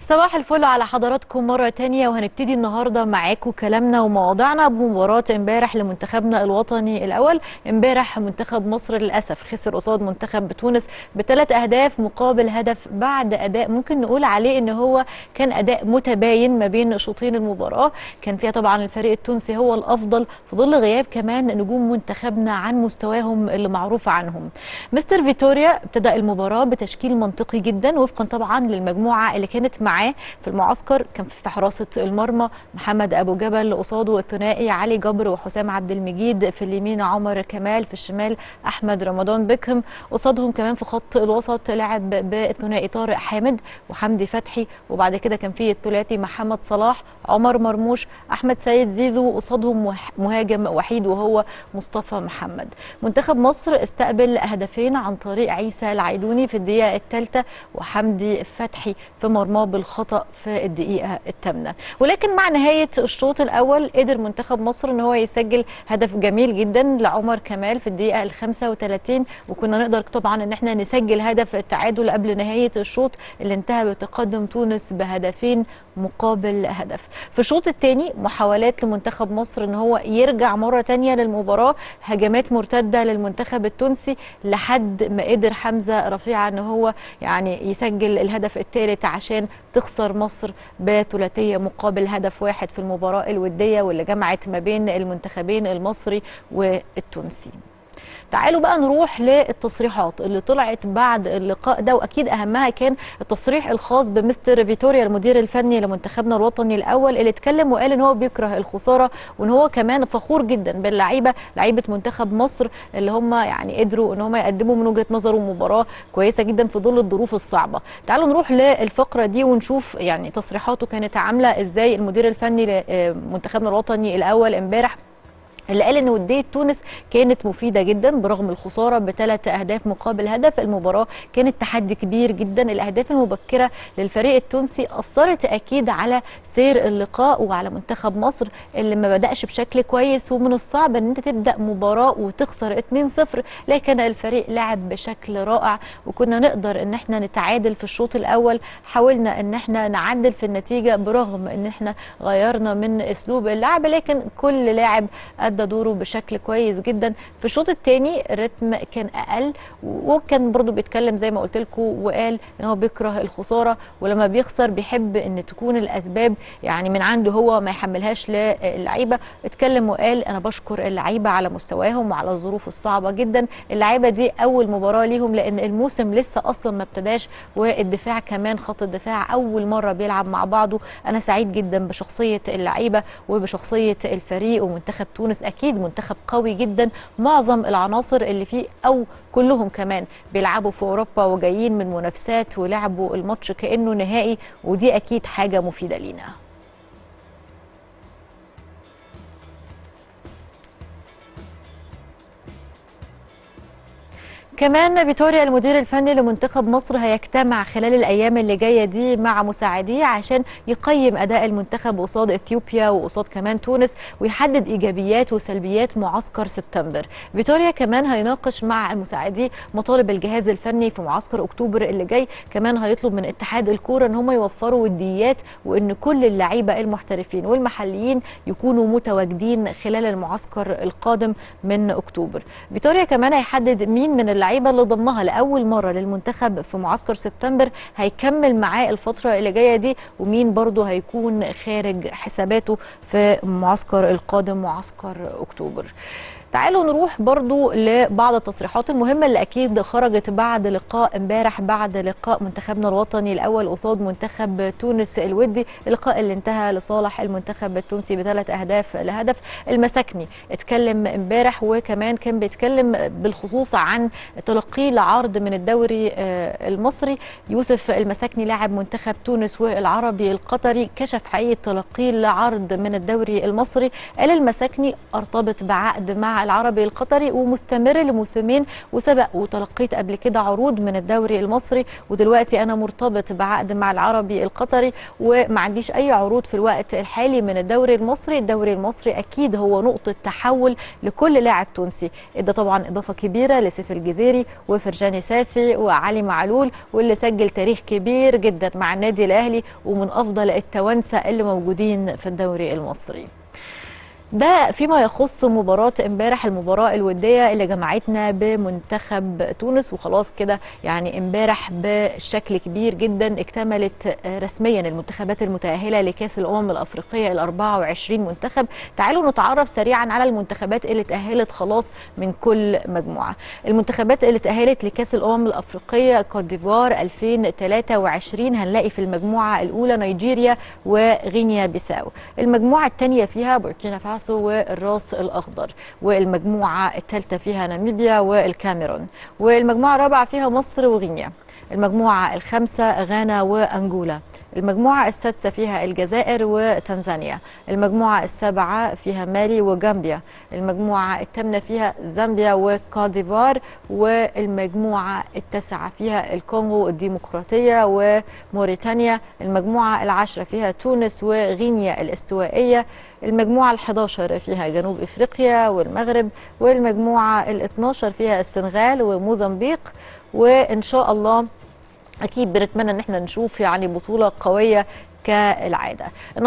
صباح الفل على حضراتكم مرة تانية، وهنبتدي النهاردة معاكم كلامنا ومواضيعنا بمباراة امبارح لمنتخبنا الوطني الأول. امبارح منتخب مصر للأسف خسر قصاد منتخب تونس ب3 أهداف مقابل هدف، بعد أداء ممكن نقول عليه إن هو كان أداء متباين ما بين شوطين المباراة. كان فيها طبعا الفريق التونسي هو الأفضل في ظل غياب كمان نجوم منتخبنا عن مستواهم اللي معروف عنهم. مستر فيتوريا ابتدأ المباراة بتشكيل منطقي جدا وفقا طبعا للمجموعة اللي كانت معاه في المعسكر. كان في حراسة المرمى محمد أبو جبل، قصاده الثنائي علي جبر وحسام عبد المجيد، في اليمين عمر كمال، في الشمال أحمد رمضان بيكهام. قصادهم كمان في خط الوسط لعب بالثنائي طارق حامد وحمدي فتحي، وبعد كده كان في الثلاثي محمد صلاح عمر مرموش أحمد سيد زيزو، قصادهم مهاجم وحيد وهو مصطفى محمد. منتخب مصر استقبل هدفين عن طريق عيسى العيدوني في الدقيقة الثالثة وحمدي فتحي في مرماه بالخطأ في الدقيقة الثامنة، ولكن مع نهاية الشوط الأول قدر منتخب مصر ان هو يسجل هدف جميل جدا لعمر كمال في الدقيقة ال35، وكنا نقدر طبعا ان احنا نسجل هدف التعادل قبل نهاية الشوط اللي انتهى بتقدم تونس بهدفين مقابل هدف. في الشوط الثاني محاولات لمنتخب مصر ان هو يرجع مرة تانية للمباراة، هجمات مرتدة للمنتخب التونسي لحد ما قدر حمزة رفيعة ان هو يعني يسجل الهدف الثالث عشان تخسر مصر بثلاثية مقابل هدف واحد في المباراة الودية واللي جمعت ما بين المنتخبين المصري والتونسي. تعالوا بقى نروح للتصريحات اللي طلعت بعد اللقاء ده، واكيد اهمها كان التصريح الخاص بمستر فيتوريا المدير الفني لمنتخبنا الوطني الاول، اللي اتكلم وقال ان هو بيكره الخساره وان هو كمان فخور جدا باللعيبه، لعيبه منتخب مصر اللي هم يعني قدروا ان هم يقدموا من وجهه نظره مباراه كويسه جدا في ظل الظروف الصعبه. تعالوا نروح للفقره دي ونشوف يعني تصريحاته كانت عامله ازاي المدير الفني لمنتخبنا الوطني الاول امبارح، اللي قال ان وديه تونس كانت مفيده جدا برغم الخساره ب3 اهداف مقابل هدف. المباراه كانت تحدي كبير جدا، الاهداف المبكره للفريق التونسي اثرت اكيد على سير اللقاء وعلى منتخب مصر اللي ما بداش بشكل كويس، ومن الصعب ان انت تبدا مباراه وتخسر 2-0، لكن الفريق لعب بشكل رائع وكنا نقدر ان احنا نتعادل في الشوط الاول. حاولنا ان احنا نعدل في النتيجه برغم ان احنا غيرنا من اسلوب اللعب، لكن كل لاعب ادى دوره بشكل كويس جدا. في الشوط الثاني الريتم كان اقل، وكان برضو بيتكلم زي ما قلت لكم وقال ان هو بيكره الخساره، ولما بيخسر بيحب ان تكون الاسباب يعني من عنده هو ما يحملهاش للعيبه. اتكلم وقال انا بشكر اللعيبه على مستواهم وعلى الظروف الصعبه جدا، اللعيبه دي اول مباراه ليهم لان الموسم لسه اصلا ما ابتداش، والدفاع كمان خط الدفاع اول مره بيلعب مع بعضه. انا سعيد جدا بشخصيه اللعيبه وبشخصيه الفريق، ومنتخب تونس اكيد منتخب قوي جدا، معظم العناصر اللي فيه او كلهم كمان بيلعبوا في اوروبا وجايين من منافسات ولعبوا الماتش كانه نهائي، ودي اكيد حاجه مفيده لينا. كمان فيتوريا المدير الفني لمنتخب مصر هيجتمع خلال الايام اللي جايه دي مع مساعديه عشان يقيم اداء المنتخب قصاد اثيوبيا وقصاد كمان تونس، ويحدد ايجابيات وسلبيات معسكر سبتمبر. فيتوريا كمان هيناقش مع مساعديه مطالب الجهاز الفني في معسكر اكتوبر اللي جاي. كمان هيطلب من اتحاد الكوره ان هم يوفروا وديات وان كل اللعيبه المحترفين والمحليين يكونوا متواجدين خلال المعسكر القادم من اكتوبر. فيتوريا كمان هيحدد مين من اللعيبه اللي ضمها لاول مره للمنتخب في معسكر سبتمبر هيكمل معاه الفتره اللي جايه دي، ومين برضه هيكون خارج حساباته في المعسكر القادم معسكر اكتوبر. تعالوا نروح برضو لبعض التصريحات المهمة اللي أكيد خرجت بعد لقاء امبارح، بعد لقاء منتخبنا الوطني الأول قصاد منتخب تونس الودي، اللقاء اللي انتهى لصالح المنتخب التونسي ب3 أهداف لهدف. المساكني اتكلم امبارح وكمان كان بيتكلم بالخصوص عن تلقيه لعرض من الدوري المصري. يوسف المساكني لاعب منتخب تونس والعربي القطري كشف حقيقة تلقيه لعرض من الدوري المصري. قال المساكني ارتبط بعقد مع العربي القطري ومستمر لموسمين، وسبق وتلقيت قبل كده عروض من الدوري المصري، ودلوقتي انا مرتبط بعقد مع العربي القطري وما عنديش اي عروض في الوقت الحالي من الدوري المصري. الدوري المصري اكيد هو نقطه تحول لكل لاعب تونسي، ادى طبعا اضافه كبيره لسيف الجزيري وفرجاني ساسي وعلي معلول، واللي سجل تاريخ كبير جدا مع النادي الاهلي ومن افضل التوانسه اللي موجودين في الدوري المصري. ده فيما يخص مباراة امبارح، المباراة الودية اللي جمعتنا بمنتخب تونس. وخلاص كده يعني امبارح بشكل كبير جدا اكتملت رسميا المنتخبات المتأهلة لكأس الأمم الأفريقية ال 24 منتخب. تعالوا نتعرف سريعا على المنتخبات اللي تأهلت خلاص من كل مجموعة. المنتخبات اللي تأهلت لكأس الأمم الأفريقية كوت ديفوار 2023، هنلاقي في المجموعة الأولى نيجيريا وغينيا بيساو. المجموعة الثانية فيها بوركينا فاسو والراس الأخضر، والمجموعة الثالثة فيها ناميبيا والكاميرون، والمجموعة الرابعة فيها مصر وغينيا، المجموعة الخامسة غانا وأنجولا، المجموعة السادسة فيها الجزائر وتنزانيا، المجموعة السابعة فيها مالي وغامبيا، المجموعة الثامنة فيها زامبيا وكوت ديفوار، والمجموعة التاسعة فيها الكونغو الديمقراطية وموريتانيا، المجموعة العاشرة فيها تونس وغينيا الاستوائية، المجموعة ال11 فيها جنوب افريقيا والمغرب، والمجموعة ال12 فيها السنغال وموزمبيق. وان شاء الله اكيد بنتمنى ان احنا نشوف يعني بطولة قوية كالعادة.